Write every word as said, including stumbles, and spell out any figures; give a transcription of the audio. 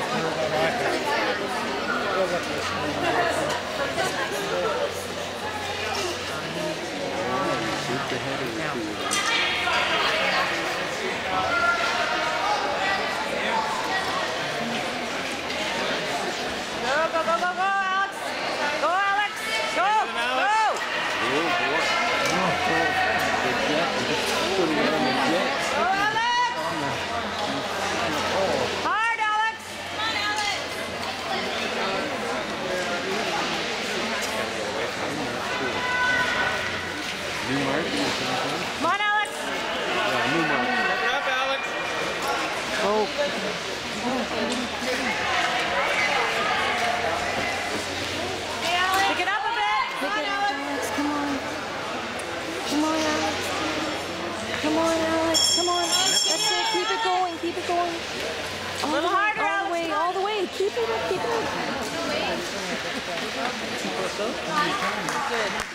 Go, go, go, go, go, Alex! Go, Alex! Go! Go! Go, Alex! Hard, Alex! Come on, Alex! Come on, Alex! Pick it up, Alex! Oh. Hey, Alex! Pick it up a bit! Come Pick on, it up, Alex! Alex. Come on. Come on, Alex. Come on, Alex. Come on. That's it. Keep it going. Keep it going. A little harder, all the way, Alex. all the way. Keep it up. Keep it up. Good.